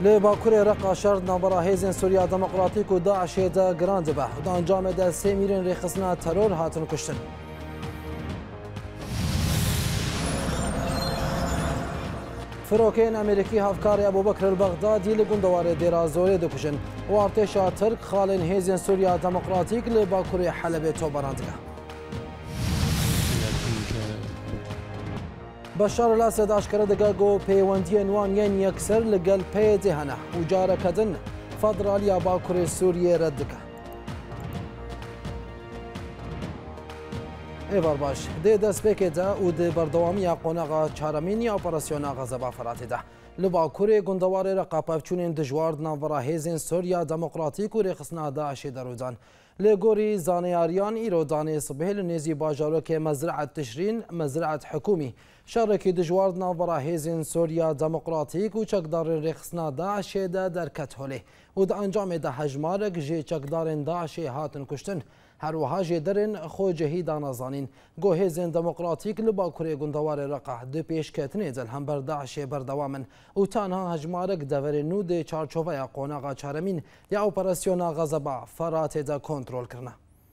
لباکوری رقا شرط نابرا هیزن سوریا دموکراتیک و داعش دا گراند به و انجام دا سه میرین ریخصنا ترور هاتن کشتن. فروکین امریکی هفکاری ابوبکر البغدادی لگوندوار دیرا زوری دکشن و ارتشا ترک خالن هیزن سوریا دموکراتیک لباکوری حلب تو براندگه. بشار الاسد اشکره دگه گو پیوندی نوانین یکسر لگل پی دهنه و جاره کدن فدرالیا باکوری سوریه رد دکه. ایوار باش ده دست بکه ده و ده بردوامی قوناغا چارمینی اپراسیون غزبا فراتی ده لباکوری گندوار رقا پفچونین دجوارد ناورا هیزن سوریا دموکراتیک و ریخصنا داعش درودان لگوری زانیاریان ایرودانی صبح لنیزی باجارو که مزرعه تشرین مزرعه حکومی شارکی دجوارد ناورا هیزن سوریا دموکراتیک و چکدار ریخصنا داعش ده درکت هلی و ده انجام ده هجمارک جی چکدار داعش هاتن کشتن هر وها جدرن خو جهیدان ازانین گو هیزن دموکراتیک لباکوری گندوار رقا دو پیش کتنی دل هم بر داعش بردوامن و تنها هجمارک دور نود چارچوبه قوناغا چارمین یا اپراسیون غزبا فرات دا کنترول کرنه.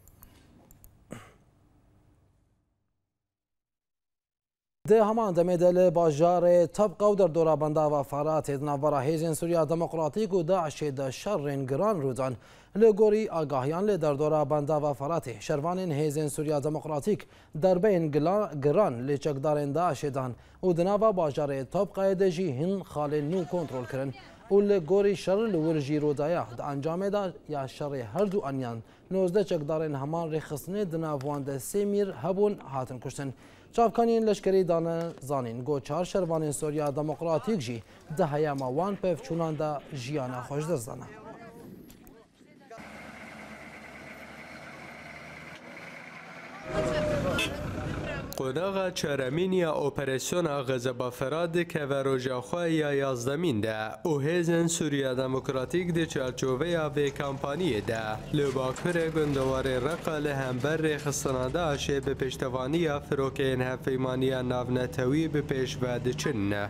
ده همان دمیدل باجار طبقه و در دورا بنده و فرات ناورا هیزن سوریا دموکراتیک و داعش دا شرین گران رودان لگوری آگاهیان لی در دورا بنده و فرات شروانین هیزن سوریا دموکراتیک در بین گران لی چکدارین داعش دان و دناوا باجار طبقه دجی هن خال نو کنترول کرن و لگوری شر لورجی رودایا دا انجام دا یا شر هر دو انیان 19 چکدارین همان ریخصنه دناوان دا سیمیر هبون هاتن کشتن چاوکانین لشکری دانه زانین گو چار شروانین سوریا دموکراتیک جی ده هیاما وان پیف چونان دا جیانا خوش دزدانه. قوناغا چارمینیا اپراسیون غزبا فراد که و روژاخواه یا یازدمین ده او هیزن سوریا دموکراتیک ده چارچوبه و کمپانی ده لباکر گندوار رقا لهمبر ریخستنا داعشه به پشتوانی فروکین هفیمانی ناونتوی به پیش و دچن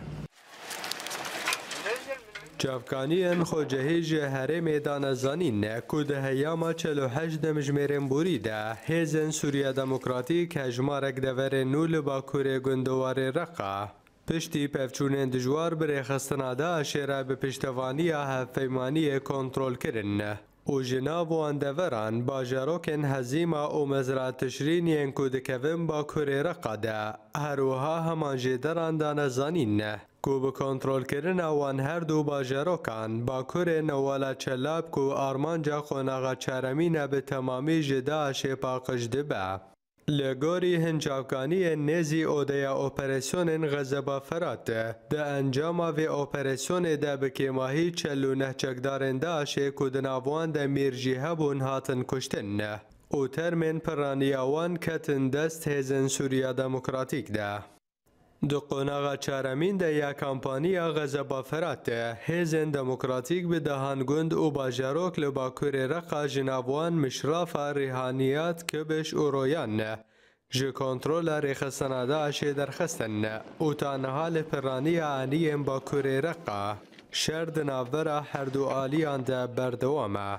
چافکانیان خو جهیج هره میدان زانین کود هیاما 48 مجمرین بوری ده هیزن سوریا دموکراتیک هجمارک دور نول باکور گندوار رقا پشتی پفچونین دجوار بر خستنا داعش را به پشتوانی هفیمانی کنترول کرن او جناب و اندوران باجاروکن هزیما او مزرعه تشرین ین کودکوین باکور رقا ده هروها همان جدران دان زانین کو به کنترل کردن وان هر دو باجاروکان باکور نوالا چلاب کو آرمانجا قوناغا چارمین به تمامی جداعش پاقش دبه لگوری هنجاوکانی نزی اودیا اپراسیون غزبا فرات ده انجام و اپراسیون ده بکیماهی 49 چکدارن داعش کودناوان ده میرجی هبون هاتن کشتن او ترمین پرانیاوان کتن دست هیزن سوریا دموکراتیک ده دو قوناغا چارمین ده یا کمپانی غزبا فرات هیزن دموکراتیک به دهانگوند و باجاروک لباکور رقا جنابوان مشراف ریحانیات کبش و رویان جه کنترول ریخستنا داعش درخستن و تانها لپرانی آنیم باکور رقا شرد ناورا هر دو آلیان ده بردوامه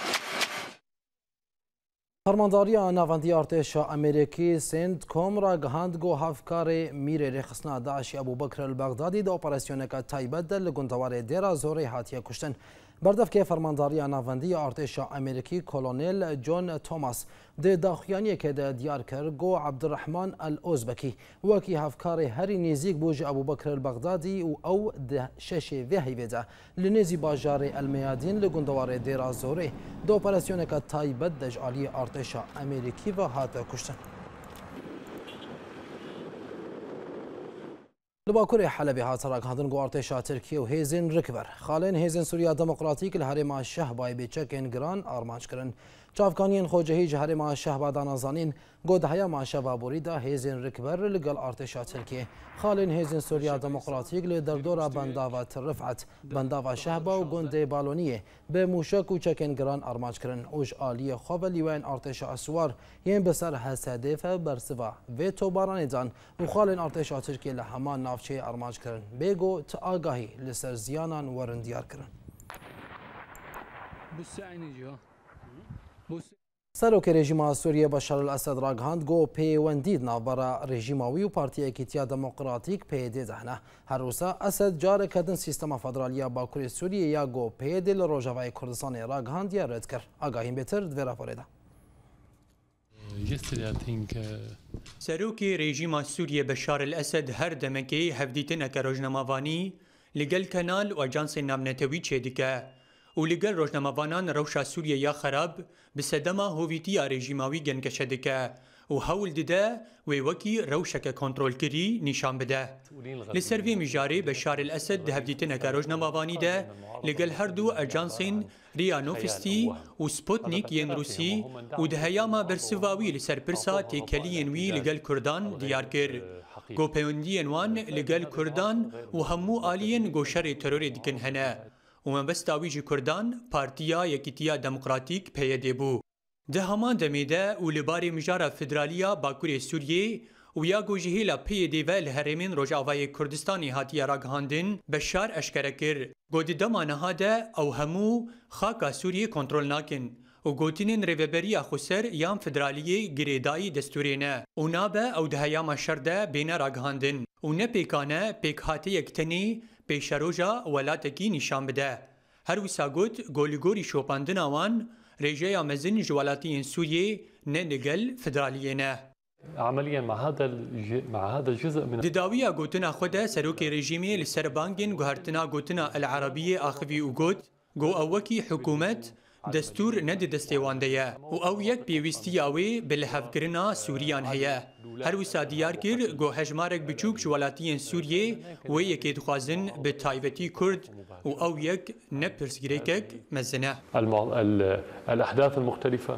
فرمانداری ناوندی ارتش امریکی سنت کوم را گهاند گو هفکار میر ریخصنا داعش ابوبکر البغدادی ده اپراسیون که تایبت ده لگندوار دیرا زوری هاتیه کشتن بردف که فرمانداری ناوندی ارتش امریکی کلونل جون توماس ده داخیانی که ده دیار کرد گو عبدالرحمن الازبکی وکی هفکار هری نزیک بوج ابوبکر البغدادی و او ده شش وحی ده لنزی باجار المیادین لگندوار دیرا زوری ده اپراسیون که تایبت ده جعالی ارتش امریکی و هاتیه کشتن لباکوری حلبی هاتراک هاتن گو ارتشا ترکیه و هیزن رکبر خالین هیزن سوریا دموکراتیک الهرما شه بای بیچکن گران آرمانج کرن چافکانین خوجهی جهر ما شهبادا نازانین گود هیا ما شبابوری دا هیزن رکبر لگل ارتشا ترکیه خالین هیزن سوریا دموکراتیک لدردورا بنداوا رفعت بنداوا شهبا و گنده بالونیه به موشک و چکن گران ارماج کرن اوش آلی خواب لیوان ارتشا اسوار ین بسر هستهدف برسوا ویتو بارانی دان و خالین ارتشا ترکیه لهمان نافچه ارماج کرن بگو تا آگاهی لسر زیانان ورندیار کرن سروک رژیم سوریه بشار الاسد راگهاند گو پیوندید ناوبرا رژیماوی و پارتی اکیتیا دموکراتیک پیده دهنه هر روزا اسد جاره کدن سیستم فدرالیا باکوری سوریه یا گو پیده لروجاوای کردستان راگهاند یا رد کرد آگاهیم بهتر دویرا فوریده سروک رژیم سوریه بشار الاسد هر دمکی هفدیتن اک روزنامه‌وانی لگل کانال و اجانس نامنتوی چیدیکه و لگل روزنامه‌وانان روشا سوریه یا خراب بسدما هویتی رژیماوی گنگشه دکه و هول دده و وکی روشک کنترل کری نشان بده. لسروی مجاری بشار الاسد هفدیتن اک روزنامه‌وانی ده لگل هر دو اجانسین ریا نوفستی و سپوتنیک ین روسی و دهیاما برسواوی لسر پرسا تیکلین وی لگل کردان دیار کر. گو پیوندین وان لگل کردان و همو آلین گو شر ترور دیکن هنه. و من بستاویج کردان پارتیا یکیتیا دموکراتیک پیده بو. ده همان دمیده و لباری مجار فدرالیا باکوری سوریه و یا گوجهیلا پیده و الهرمین روجاوای کردستانی هاتیا راگهاندن بشار اشکره کر. گودی دمانه ده او همو خاکا سوریه کنترل ناکن. و گوتینین ریوبریا خسر یام فدرالیه گریدایی دستورینه. و نابه او دهیام شرده بین راگهاندن. و نه پیکانه پیک هاته یکتنی پیشروجا ولاتکی نشان بده. هر وسا گوت گولیگوری شوپاندن آوان رژه مزن جوالاتین سوریه نه نگل فدرالیه نه. عمليا مع هذا الجزء من دداوية قوتنا خدا سروكي ريجيمي لسربانجن قهرتنا قوتنا العربية آخفي وقوت قو أوكي حكومة دستور ند دستيواندية و أو يك بيوستياوي بالهفكرنا سوريان هيا هر وسا ديار كر قو هجمارك بچوك جوالاتين سورية و يكي دخوازن بتايفتي كرد و أو يك نبرسجريكك مزنه الأحداث المختلفة.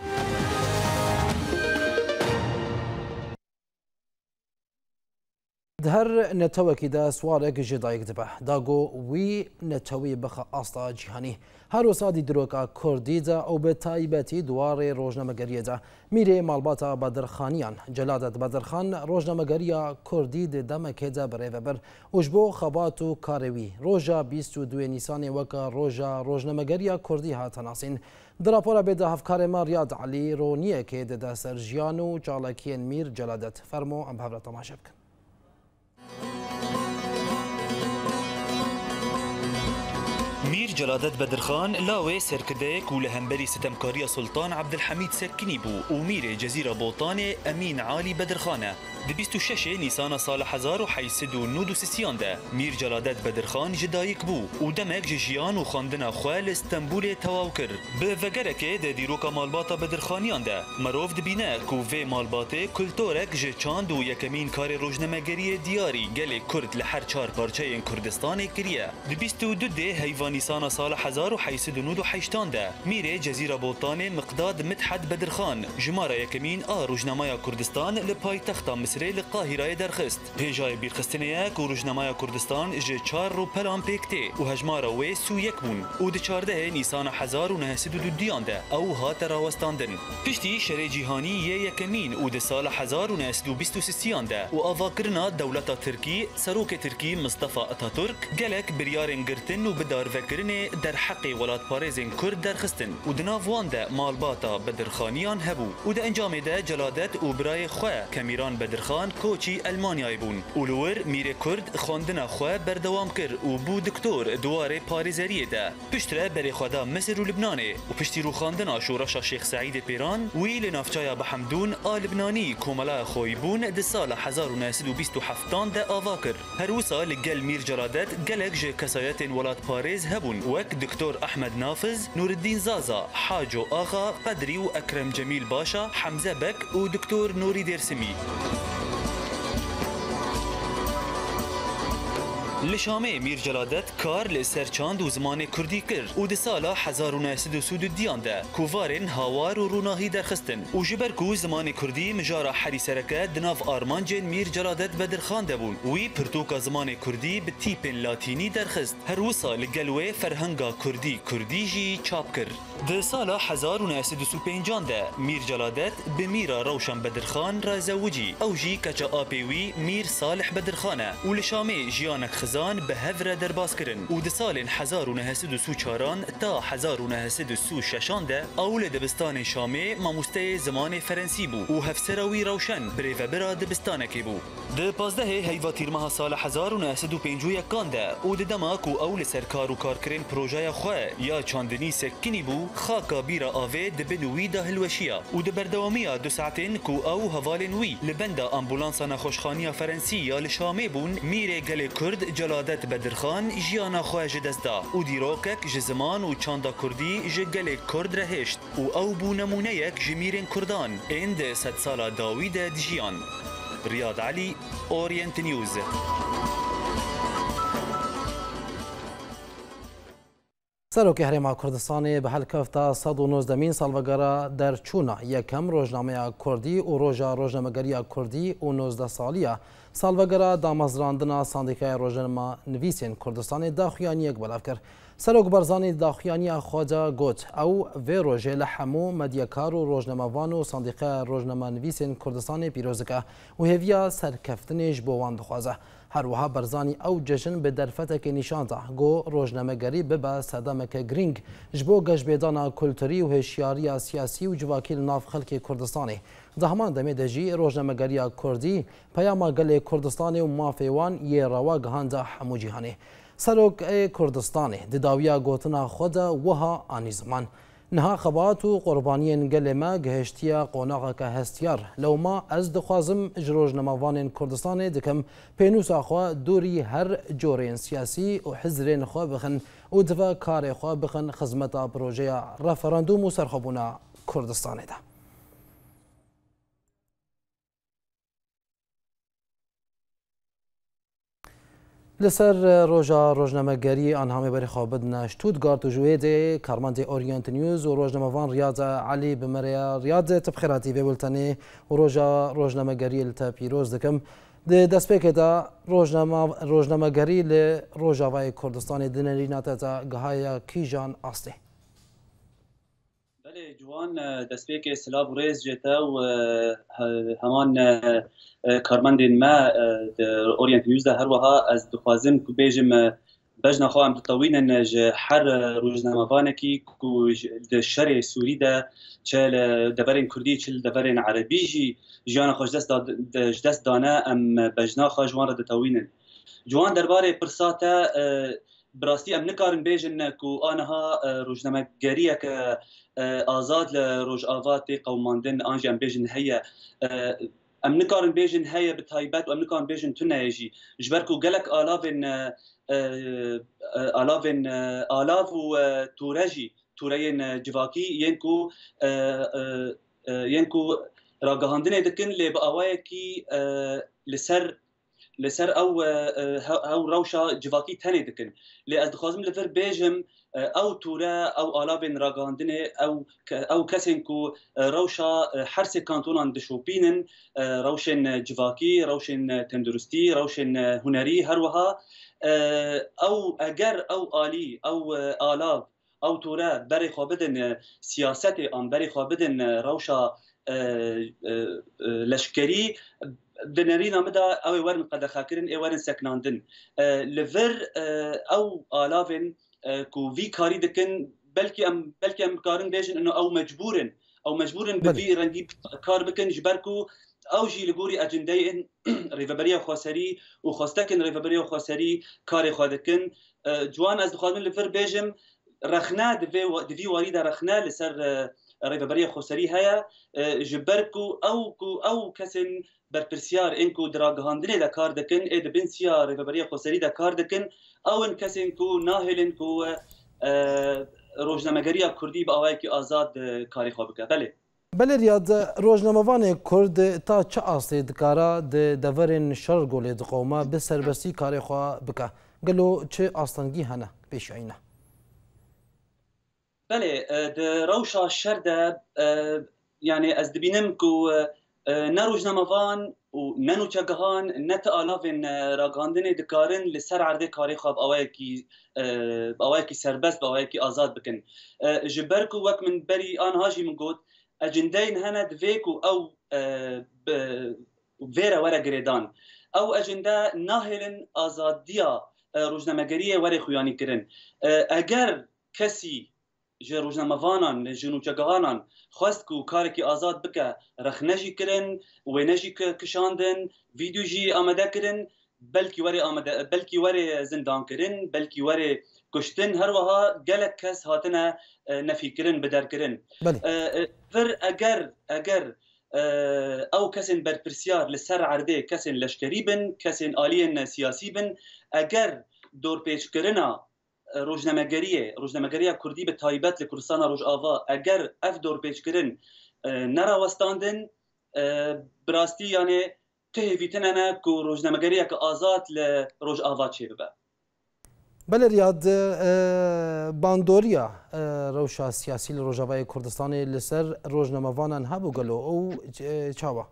دهر نتوکی دا سوارک جدایک دبه داگو وی نتوی بخ آستا جهانی هر وسادی دروکا کردی دا او به تایبتی دوار روزنامه‌گری دا میره مالباتا بدرخانیان جلادت بدرخان روزنامه‌گری کردی دمک دا بره بر اوجبو خباتو کاروی روزا 22 نیسان وکا روزا روزنامه‌گری کردی هاتناسین در راپورا به ده هفکار ما ریاض علی رونیه که ده سرجیانو چالکین میر جلادت فرمو ام بهبرا تماشا بکن. میر جلادت بدرخان لاوی سرکردهک و لهمبری ستمکاری سلطان عبدالحمید سکنی بو و میر جزیره بوطان امین عالی بدرخانه. د 26 نیسان سال 1893 ده میر جلادت بدرخان جدایک بو و دمک جیان و خواندن خوال استنبول تواو کر. به وگرکه د دیروکا مالباتا بدرخانیان ده مروف دبینه کو و مالباته کلتورک جچاند و یکمین کار روزنامه‌گری دیاری گل کرد لحر چار پارچه کردستان کریه. د 22 ده هیوان نیسان سال 1898 ده میر جزیره بوطان مقداد مدحت بدرخان جماره یکمین روزنامه کردستان لپایتخت مصر لقاهره درخست. پیجای بیرخستنیک و روزنامه کردستان ج 4 رو پلان پیکته و هجماره و سو یک بون و د 14 نیسان 1902 ده او هات راوستاندن. پشتی شر جهانی یکمین و د سال 1923 ده و آواکرنا دولت ترکی سروک ترکی مصطفی اتاتورک گلک بریارن گرتن و بدار وکرنه در حق ولات پارێزên کرد درخستن و د ناوان de malbata Bedirxaniyan hebû û di encamê de celadet û birayê xwe Kemiran Bedirxan koçî Almanyayê bûn û li wir mîrê Kurd xwandina xwe berdewam kir û bû doktor duwarê parêzeriyê de. Pişt re berê xwe da Misir û Libnanê û piştî rûxandina şoreşa Şêx Seîdê Pêran wî li navçaya Bihemdûn a Libnanî komelaya xwe bûn di sala 1927 de ava kir. Her wisa li gel Mîr Celadet gelek ji kesayetên welat parêz hebûn wek Diktor Ahmed Nafiz, Nureddin Zaza, Haco Ağa, Qedrî û Ekrem Cemîl Başa, Hemze Bek û Diktor Nurî Dêrsimî. لشامه میر جلادت کار لسر چاند و زمان کردی کرد و ده سالا 1932 ده کووارن هاوار و روناهی درخستن و جبر کو زمان کردی مجارا حری سرکه دناف آرمانجن میر جلادت بدرخان دبون وی پرتوکا زمان کردی به تیپن لاتینی درخست هر وصا لگلوه فرهنگا کردی جی چاپ کرد ده سالا 1935 ده میر جلادت به میرا روشن بدرخان را زوجی او جی کچا آپیوی میر صالح بدرخانه و لشامه جیانک خزان به هفره درباس کرن و ده سال 1934 تا 1936 ده اول دبستان شامه ماموسته زمان فرنسی بو و هفسروی روشن بریو برا دبستانکی بو ده 15 هیواتیر ماه سال 1951 ده و ده دماک و اول سرکار و کارکرین پروژه خواه یا چاندنی سکنی بو خاکا بیرا آوه ده بنوی ده هلوشیا و ده بردوامیا 2 ساعتین کو او هوالن وی لبندا امبولانسا نخوشخانیا فرنسی یا لشامه بون میره گل کرد جلادت بدرخان جیانا خواه جدزدا و دیروکک جزمان و چاندا کردی جگل کرد رهشت و او بو نمونه یک جمیرن کردان اند 100 سالا داوید دجیان ریاض علی اورینت نیوز سەرۆکی هەرێما کوردستانی بە هەلکەفتا 19 ساڵڤەگەرە دەرچوونە یەکەم ڕۆژنامەیە کوردی و ڕۆژە ڕۆژنامەگەریە کوردی و 19 ساڵیە ساڵڤەگەرە دامەزراندنە ساندیکای ڕۆژنامە نویسین کوردستانی داخوایانیەک بەلاو کرد. سەرۆک بەرزانی داخوایانیە خۆجە گوت ئەو vê ڕۆژێ لە هەموو مەدیەکار و ڕۆژنامەوان و ساندیقای ڕۆژنامە نویسین کوردستانی پیرۆز دکە و هێویە سەرکەفتنیش بۆ وان دخوازە. هەروەها بەرزانی ئەو جەژن بە دەرفەتێکی نیشاندا گۆ ڕۆژنامەگەری ببە سەدەمەکە گرنگ ji بۆ گەشتبێدانە کولتوری و هێشیاریە سیاسی و جواکی لە ناو خەڵکی کوردستانی. Da heman demê de jî rojnamegeriya Kurdî peyama gelê Kurdistanê û mafêwan yê rewa gihanda hemû cîhanê. Serokê Kurdistanê di dawiya gotina xwe de wiha anî ziman. Niha xebat û qurbaniyên gelê me gihêştiya qonaxeke hestiyar. Lewma ez dixwazim ji rojnamavanên Kurdistanê dikim pênûsa xwe dûrî her corên siyasî û hizrên xwe bixin û dive karê xwe bixin xizmeta projeya referandûm û serxwebûna Kurdistanê de. لەسەر ڕۆژە ڕۆژنامەگەری ئەنهامێبەری خۆ بدنە شتوتگارت و ژوێدێ کارمەندی ئۆریەنت نیوز و ڕۆژنامەوان ریاضە علی بمەرەیە ریاضێتە بخێراتی بێولتەنێ و ڕۆژە ڕۆژنامەگەری لتە پیرۆز دەکەم دەستپێکێدا ڕۆژنامەگەری لە ڕۆژاوای کوردستانی دنەریناتەتە گەهایە کیژان ئاستێ جوان دەستپێکی سلااو ڕێز جێتە و هەمان کارمەندین ما ئۆریەنت نیوزدا هەروەها ئەس دخوازم کو بێژم بەژنەخوا ئەم دتەوینن هەر ڕۆژنامەوانێکی شەرێ سووریدا چ دەبەرێن کوردی چ دەبەرێن عەرەبیژی ژیانە خۆش دەست دانە ئەم بەژناخوا جوان را دەتەوینن جوان دەربارەی پرساتە براستی ئەم نکارن بێژن کو ئانەها ڕۆژنامەگەریەکە آزاد لە ڕۆژئاواتێ قەوماندن ئانژی ئەم بێژن هەیە ئەم نکارن بێژن هەیە بە تایبەت و ئەم نکارن بێژن تونەیەژی ji ber ku gelek alav û tûre jî tûreyên civakî yên ku ragihandinê dikin lê bi awayekî li ser ew rewşa civakî tenê dikin lê ez dixwazim li vir bêjim ew tûre ew alavên ragihandinê ew kesên ku rewşa her sê kantonan dişopînin rewşên civakî rewşên tenduristî rewşên hunerî her wiha ew eger ew alî ew alav ew tûre berê xwe bidin siyasetê an berê xwe bidin rewşa leşkerî di nerîna me de ew ê werin qedexekirin ê werin seknandin li vir ew alavên ku vî karî dikin belkî em karin bêjin ew mecbûrin bi vî rengî kar bikin ji ber ku ew jî li gorî ecendeyên rêveberiya xweserî û xwestekên rêveberiya xweserî karê xwe dikin ciwan ez dixwazim li vir bêjim rexne di vî warî de rexne li ser rêveberiya xweserî heye ji ber ku ew kesên berpirsiyar ên ku di ragihandinê de kar dikin ê di bin siya rêveberiya xweserî de kar dikin ew in kesên ku nahêlin ku rojnamegeriya Kurdî bi awayekî azad karê xwe bike belê Belê Riyad rojnamevanê Kurd ta çi astê dikare di deverên şer golê diqewme bi serbestî karê xwe bike قالوا چه آستانگی هنه پیش عینه. بله روشا الشردة يعني از دبینم کو نروج نموان و ننو چگهان نت آلافین راگاندن دکارن لسر عرضه کاری خواب اوای کی سربست اوای کی آزاد بکن جبرکو وک من بری آن هاجی من گوت اجندین هند ویکو او ویرا ورا گریدان او اجنده ناهلن آزادیا روزنامه‌گری ور خویانی کرن اگر کسی جه روزنامه‌وانان جنوچگهانان خواست کو کاری که آزاد بکه رخنجی کرن و نجی کشاندن ویدیو جی آماده کرن بلکی وری زندان کرن بلکی وری کشتن هر وها گلک کس هاتنه نفی کرن بدر کرن فر اگر او کسین برپرسیار لسر عرده کسین لشکری بن کسین آلین سیاسی بن اگر دور پیچ کرنا روزنامه‌گری کردی به تایبەت لە کوردستان ڕۆژئاوا ئەگەر ئەف دۆرپێچکردن نەڕاوەستاندن بڕاستی یانێ تهێویتنەنە کو ڕۆژنامەگەریەکە ئازاد لە ڕۆژئاوا چێ ببە. بله ریاد باندوریا روشا سیاسی لروجاوای کردستان لسر روزنامه‌وانان هبو گلو او چاوا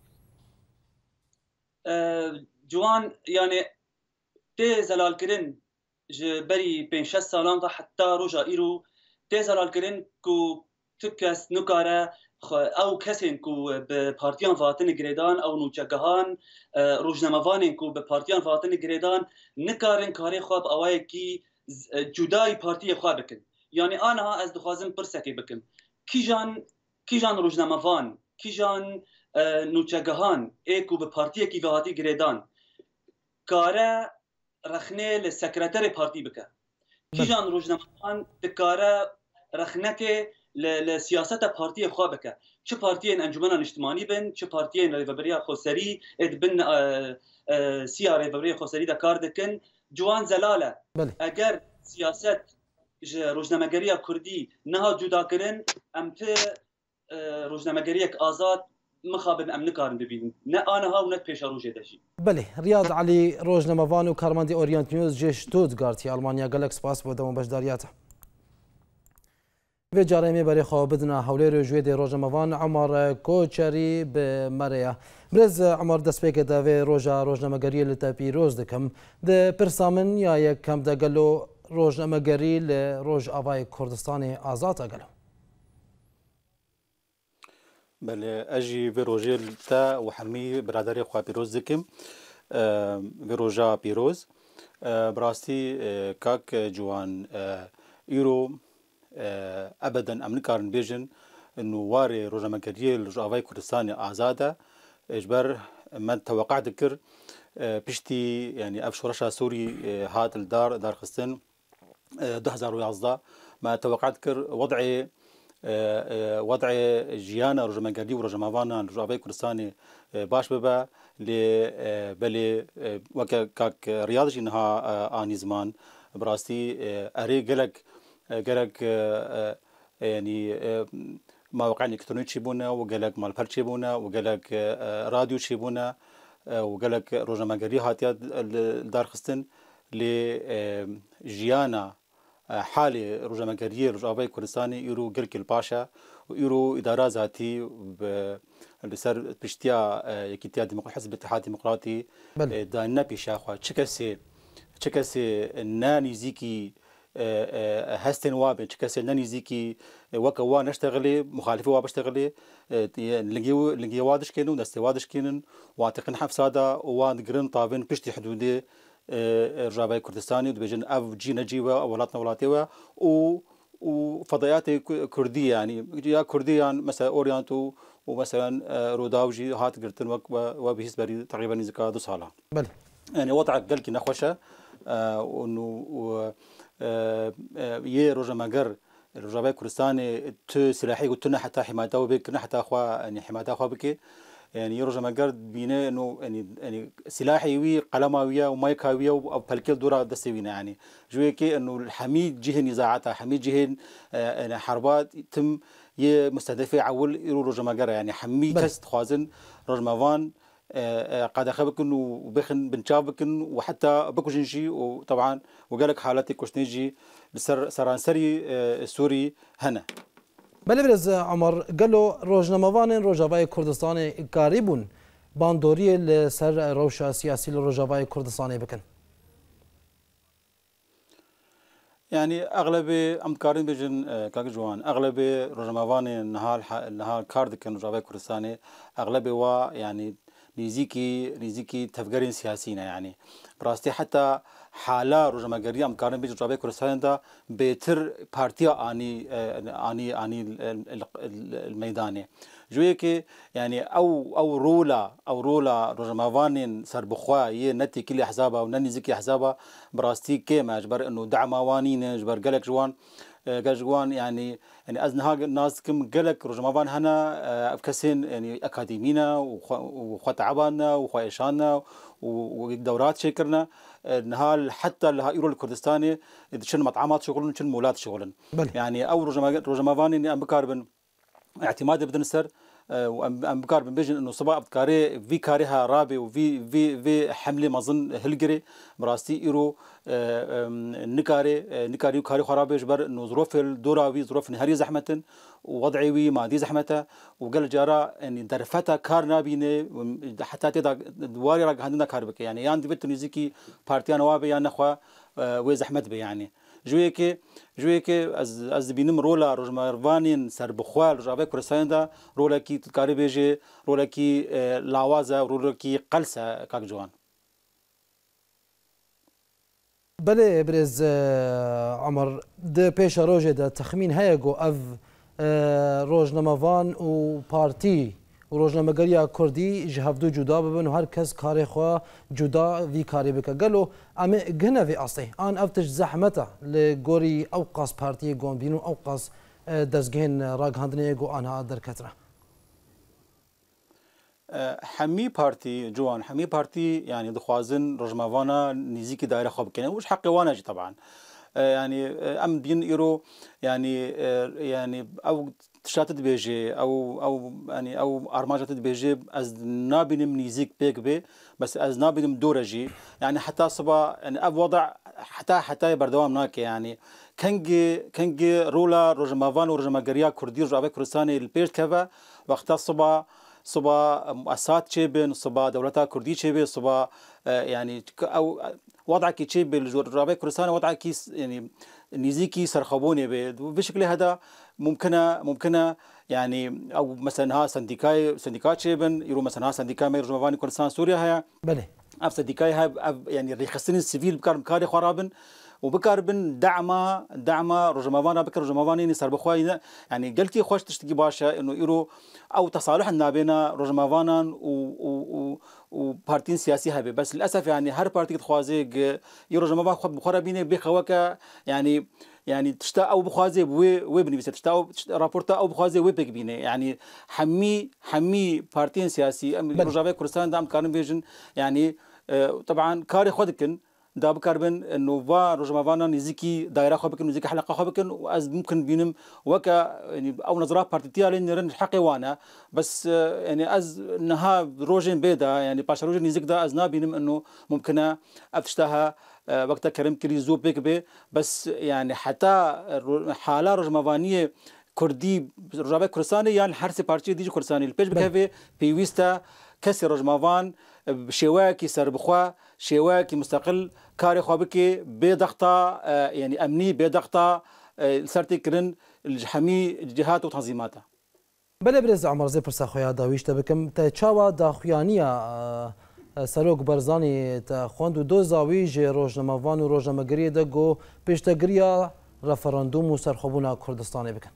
جوان یعنی تی زلال کرن بری 5-6 سالان تا حتی روزا ایرو تی زلال کرن کو تکس نکاره او کسین کو به پارتیان فاتن گریدان او نوچگهان روزنامه‌وانین کو به پارتیان فاتن گریدان نکارن کاری خواب اوای کی جدای پارتی خواب بکن یعنی آنها از دخوازم پرسکی بکن کیجان روزنامه‌وان کیجان نوچگهان ای کو به پارتی کی فاتی گریدان کاره رخنه لسکرتر پارتی بکن کیجان روزنامه‌وان دکاره رخنه لسیاست پارتی خواه بکه چه پارتی انجمن اجتماعی بن چه پارتی ریوبری خوسری بن سیا ریوبری خوسری دا کار دکن جوان زلاله اگر سیاست روزنامه‌گری کردی نه جدا کرن امت روزنامه‌گری آزاد مخابن ام نکارن ببینن نه آنها و نه پیش روزه داشی. بله ریاض علی روزنامه‌وان و کارمند اورینت نیوز جشتوتگارت آلمانیا گلکس پاس بود و بشداریاته و جارمی برای خواب بدنا حوله رجوع دی روزنامه‌وان عمر کوچری به مریا برز عمر دست بکه دا و روزنامه‌گری لتا پیروز دکم د پرسامن یا یک کم دگلو روزنامه‌گری ل روزآوای کردستان آزاد اگلو بله اجی و روزی تا و همی برادری خواب پیروز دکم و روزا پیروز براستی کاک جوان ایرو ابدا امن کارن بیژن انه واري روزنامه‌گری روزآوای کردستان آزاده اجبر من توقع ذكر بشتي يعني ابشورشا سوري هات الدار دار خستن 2011 ما توقع ذكر وضع جيانا روزنامه‌گری و روزنامه‌وان روزآوای کردستان باش ببا بلي وكاك رياضي انها اني زمان براستي اري قالك يعني مواقع الكترونيه تشيبونا وقالك مالبر تشيبونا وقالك راديو تشيبونا وقالك روزنامه‌گری هاتيا دار خستن لجيانا حالي روزنامه‌گری روزآوای کردستان ايرو گرك الباشا وايرو اداره ذاتي لسر بشتيا يكتيا ديمقراطي حزب الاتحاد الديمقراطي دانا بيشاخوا تشكسي ناني زيكي هستن وابن كسر ننيزيكي وكوا نشتغلي مخالفه وابشتغلي لقي وادش كينو دستي وادش كينن واعتقن حفصادا وان قرن طابن بشتي حدودي الرابعه كردستاني وبيجن اف جي نجيوا اولاتنا ولاتيوا وفضيات كرديه يعني يا كرديان مثلا اورينتو ومثلا روداوجي هات قرتن وبهيس بري تقريبا زكاه 2 صاله بله يعني وضعك قالك نخوشه انه يه روزنامه‌گر روزآوای کردستان تو سلاحی قلتنا حتى حمايته وبك حتى اخوا يعني حمايته اخوا بك يعني روزنامه‌گر بينه انه يعني سلاحي وي قلماويه ومايكاويه او بالكل دوره دسوينا يعني جويكي انه الحميد جهن اذاعتها حميد جهن حربات تم يه مستهدفه عول روزنامه‌گر يعني حميد كست خوازن روزنامه‌وان قاعد خبكن وبخن بنشابكن وحتى بكوجنجي وطبعا وقالك حالتي كوشنيجي سرانسري سوري هنا بلبرز عمر قالوا روجناموان روجافای کردستان قریبون باندوری لسر روشا سیاسی لروجافای کردستان بکن يعني اغلب امكارين بيجن كاجوان اغلب روجماوان نهال كاردكن روجافاي كردستاني اغلب وا يعني نيزيكي تفكيرين سياسيين يعني براستي حتى حالا روجماغري امكارين بيجن روجافاي كردستان دا بيتر بارتيا اني الميداني جويكي يعني او رولا روجماوان سربخوا ي نتي كل احزابها وننزكي احزابها براستي كيما جبر انه دعموانين جبر قالك جوان يعني ازنها الناس كم قالك روجماوان هنا افكسين يعني اكاديمينا وخوا تعبنا وخوا ايشانا ودورات شكرنا نهال حتى يرو الكردستاني شن مطعمات شغلن شن مولات شغلن يعني او روجماوان اني ام بكاربن اعتماد بدن سر وام بكاربن بيجن انه صبا ابكاري في كاريها رابي وفي حمله مظن هلجري براستي يرو نكاري وكاري خرابي جبر انه ظروف الدوراوي ظروف نهاري زحمه ووضعي ما دي زحمته وقال جارا ان درفتا كار نابينه حتى تدا دواري راك عندنا كاربك يعني يان دي بتنيزيكي بارتيان وابي يان اخوا وزحمت بي يعني جويكي از بينم رولا روجماروانين سربخوال روجافاي كردستان دا رولا كي تكاري بيجي رولا كي لاوازا رولا كي قلسه كاك جوان بله برز عمر ده پیش روژه ده تخمین هیگو اف روجناموان و پارتی و روجنامه‌گری کردی جهودو جدا ببن و هر کس کاری خوا جدا وی کاری بکه گلو اما گنه وی اصلی آن افتش زحمته لگوری اوقاس پارتی گون بینو اوقاس دزگین راگ هندنه گو آنها در کتره حمي بارتي جوان حمي بارتي يعني دخوازن رجماوانا نيزيكي دايره خاب كان وش حقي وانا جي طبعا يعني ام بين ايرو يعني او تشاتد بيجي او يعني او ارماجات بيجي از نابينم نيزيك بيك بي بس از نابينم دورجي يعني حتى صبا يعني اب وضع حتى بردوام ناك يعني كنجي رولا رجماوان ورجماغريا كردي روجافاي كردستاني البيج كفا وقتا صبا مؤسسات تشيبن صبا دولتها كردية تشيبن صبا يعني او وضعك تشيبن روجافاي كردستان وضعك يعني نيزيكي سرخبوني بشكل هذا ممكنه يعني او مثلا ها سنديكات تشيبن يرو مثلا ها سنديكا روجماوان كردستان سوريا هي بله اف سنديكاي هاي يعني ريخصين السيفيل بكار خرابن وبكاربن دعمه رجماوانا بكر رجماواني صار بخواي يعني قلتي خوش تشتكي باشا انه يرو او تصالح بين رجماوانا وبارتين سياسي هبه بس للاسف يعني هر بارتي تخوازي يرو رجماوان خد بخورا بينه بخواكا يعني تشتا او بخوازي وبني بس تشتا او رابورتا او بخوازي وبك بينه يعني حمي بارتين سياسي روجافاي كردستان دام كارن فيجن يعني طبعا كاري خدكن دا بكاربن انه فا رجماوانا نزيكي دايره خو بكن نزيكي حلقه خو بكن واز ممكن بينم وكا يعني او نظرات بارتيتيا لين حقي وانا بس يعني از نها روجين بيدا يعني باشا روجين نزيك دا ازنا بينم انه ممكن افتشتها وقتها كريم كريزو بيك بي بس يعني حتى حاله رجماوانيه كردي روجافاي كردستاني يعني حرسي بارتي ديجي كردستاني البيج بكافي بيويستا كسر رجماوان بشواكي سربخوا شواكي مستقل كاري خوابكي بضغطة يعني أمني بضغطة سرتي كرن الحمي جهات وتنظيماتها بله برز عمر زي برسا خويا داويش تبكم تشاوا داخوانيا سروق برزاني تخوندو دو زاويج روجناموان و روجنامه‌گری دگو پشتگریا رفراندوم و سرخوبونا كردستاني بكن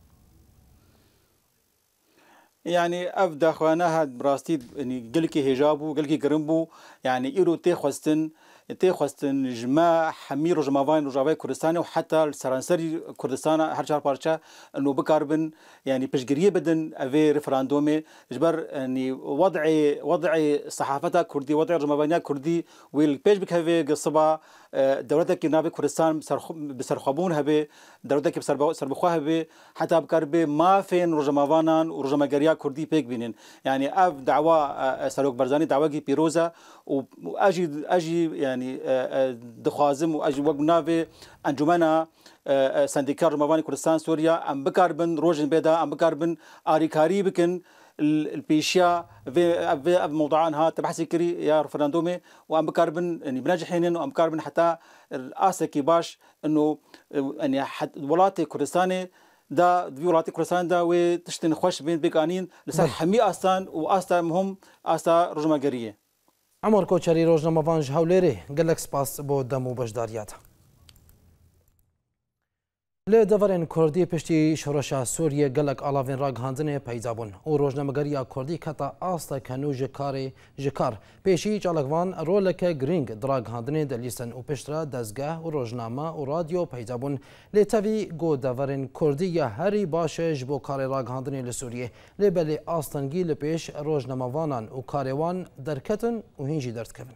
يعني افدا خوانها براستي يعني قلكي هجابو قلكي قرنبو يعني ايرو تي خوستن تخواستن جماع حمي روجمافان روجافي كردستان وحتى سرانسري كردستان هر چهار پارچه انه بكاربن يعني بشجريه بدن افي ريفراندومي جبر يعني وضع صحافتها كردي وضع روجمافانيا كردي والبيج بكافي قصبه دولتك نابي كردستان بسرخبون هبه دولتك بسربخواه هبه حتى بكاربه ما فين روجمافانان وروجماغريا كردي بيك بينن يعني اف دعوه سلوك برزاني دعوه بيروزا واجي يعني دخوازم واجي وقنافي انجمنا سنديكار روجمافاني كردستان سوريا ام بكاربن روجن بيدا ام بكاربن اريكاري بكن البيشيا في موضوعانها تبحثي كري يا رفراندومي وام بكاربن يعني بناجحين وام بكاربن حتى الاسكي باش انه يعني ولاتي كردستاني دا في ولاتي كردستان دا وتشتن خوش بين بيقانين لسر حمي استان واستا مهم استا روجماغريه عمر كوچري روجنامه هوليري قالك سپاس بو دمو بشداريات لدورن كردي پشتي شورشا سوريا قالك الاوين راغ هاندنه پیدابون او روجنامه‌گریا كردي کتا استا کنو جکار پیشی چالکوان رولک گرینگ دراغ هاندنه دلیسن او پشترا دزگاه او روجنامه او رادیو پیدابون لتوی گو دورن كردي یا هری باشه جبو کار راغ هاندنه لسوريا لبلی استنگی لپیش روجنامه‌وانان او کاروان درکتن او هنجی درتکن